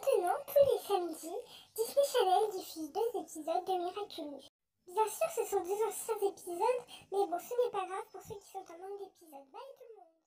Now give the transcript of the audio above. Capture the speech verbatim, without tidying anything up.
Maintenant, tous les samedis, Disney Channel diffuse deux épisodes de Miraculous. Bien sûr, ce sont deux anciens épisodes, mais bon, ce n'est pas grave pour ceux qui sont en manque d'épisodes. Bye tout le monde!